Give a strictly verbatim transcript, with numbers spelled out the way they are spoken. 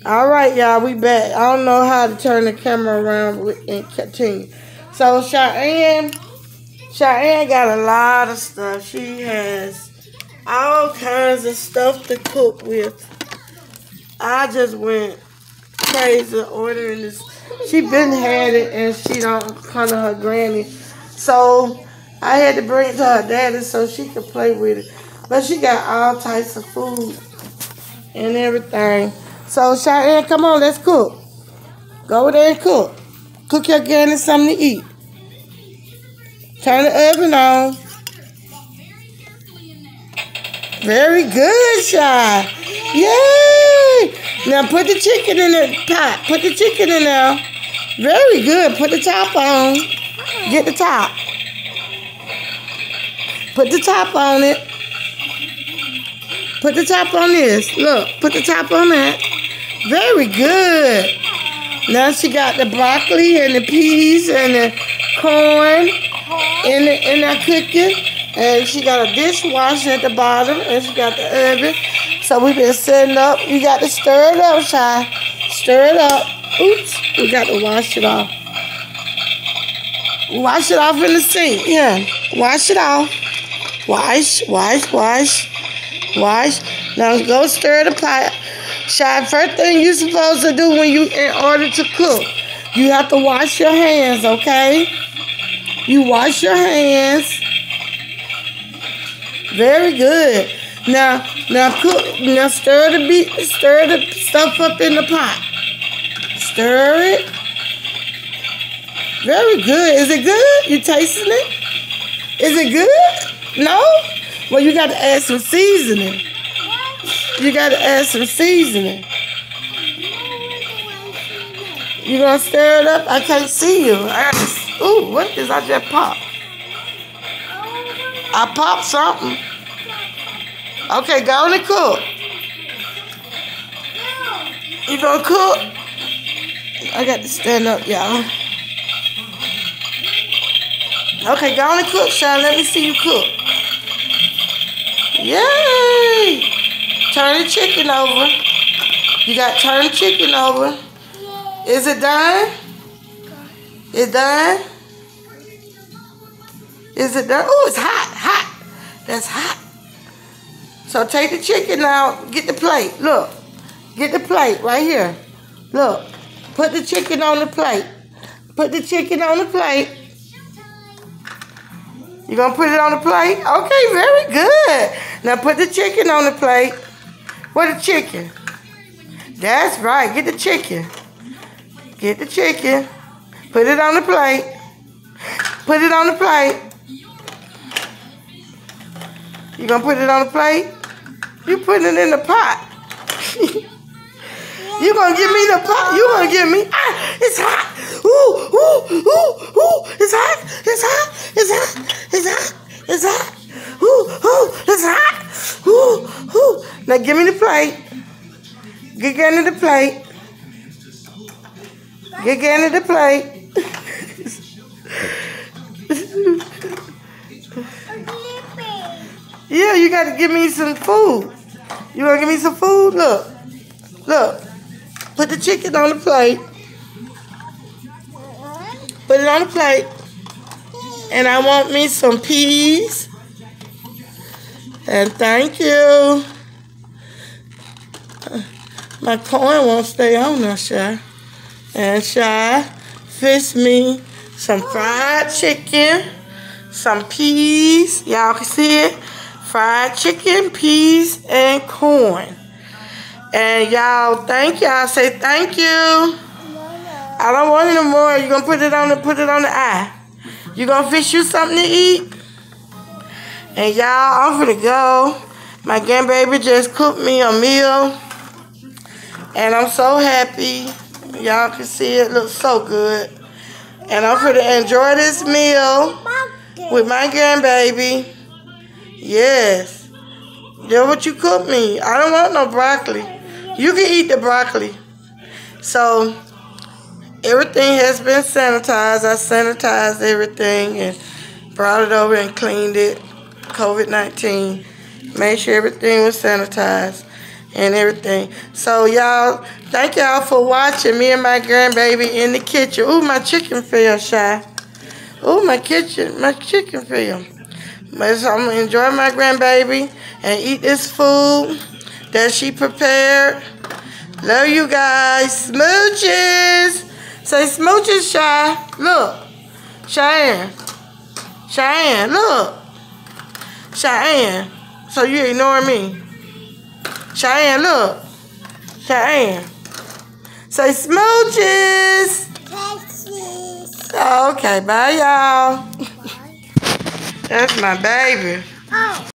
All right, y'all, we back. I don't know how to turn the camera around and continue. So Cheyenne, Cheyenne got a lot of stuff. She has all kinds of stuff to cook with. I just went crazy ordering this. She been had it and she don't come to her granny. So I had to bring it to her daddy so she could play with it. But she got all types of food and everything. So Cheyenne, come on, let's cook. Go over there and cook. Cook your granny something to eat. Turn the oven on. Very good, Shy. Yay! Now put the chicken in the pot. Put the chicken in there. Very good. Put the top on. Get the top. Put the top on it. Put the top on this. Look, put the top on that. Very good. Now she got the broccoli and the peas and the corn in the, in that cooking. And she got a dishwasher at the bottom. And she got the oven. So we've been setting up. You got to stir it up, Shy. Stir it up. Oops. We got to wash it off. Wash it off in the sink. Yeah. Wash it off. Wash, wash, wash, wash. Now go stir the pot. Shy, first thing you're supposed to do when you, in order to cook, you have to wash your hands, okay? You wash your hands. Very good. Now, now cook. Now stir the beet, stir the stuff up in the pot. Stir it. Very good. Is it good? You tasting it? Is it good? No? Well, you got to add some seasoning. You got to add some seasoning. You gonna stir it up? I can't see you. I gotta, ooh, what is I just popped? I popped something. Okay, go on and cook. You gonna cook? I got to stand up, y'all. Okay, go on and cook, Sean. Let me see you cook. Yay! Turn the chicken over. You got to turn the chicken over. Is it done? It's done? Is it done? Oh, it's hot, hot. That's hot. So take the chicken out. Get the plate. Look. Get the plate right here. Look. Put the chicken on the plate. Put the chicken on the plate. You gonna put it on the plate? Okay, very good. Now put the chicken on the plate. Where the chicken? That's right. Get the chicken. Get the chicken. Put it on the plate. Put it on the plate. You gonna put it on the plate? You putting it in the pot. You gonna give me the pot? You gonna give me? Ah, it's hot. Ooh, ooh, ooh, ooh. It's hot. It's hot. It's hot. It's hot. It's hot. Ooh, ooh. It's hot. Ooh, ooh. Now give me the plate. Get into the plate. Get into the plate. Yeah, you got to give me some food. You want to give me some food? Look. Look. Put the chicken on the plate. Put it on the plate. And I want me some peas. And thank you. My corn won't stay on there, Shy. And Shy, fix me some fried chicken, some peas. Y'all can see it. Fried chicken, peas, and corn. And y'all, thank y'all. Say thank you. I don't want it no more. You gonna put it on the put it on the eye. You gonna fish you something to eat? And y'all, I'm gonna go. My grandbaby just cooked me a meal. And I'm so happy. Y'all can see it looks so good. And I'm gonna enjoy this meal with my grandbaby. Yes. That's what you cooked me. I don't want no broccoli. You can eat the broccoli. So everything has been sanitized. I sanitized everything and brought it over and cleaned it. COVID nineteen. Made sure everything was sanitized. and everything. So y'all, thank y'all for watching me and my grandbaby in the kitchen. Ooh, my chicken fell, Shy. Ooh, my kitchen, my chicken fell. But so I'm gonna enjoy my grandbaby and eat this food that she prepared. Love you guys. Smooches. Say smooches, Shy. Look. Cheyenne. Cheyenne, look. Cheyenne. So you ignoring me. Cheyenne, look. Cheyenne. Say smooches. Oh, okay, bye y'all. That's my baby.